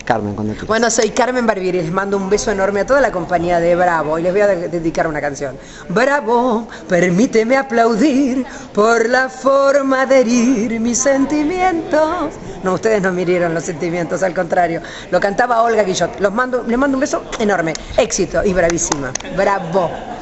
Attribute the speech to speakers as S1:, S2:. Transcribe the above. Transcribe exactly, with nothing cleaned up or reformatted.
S1: Carmen, cuando quieras.
S2: Bueno, soy Carmen Barbieri, les mando un beso enorme a toda la compañía de Bravo y les voy a de dedicar una canción. Bravo, permíteme aplaudir por la forma de herir mis sentimientos. No, ustedes no me hirieron los sentimientos, al contrario. Lo cantaba Olga Guillot. Los mando, les mando un beso enorme. Éxito y bravísima. Bravo.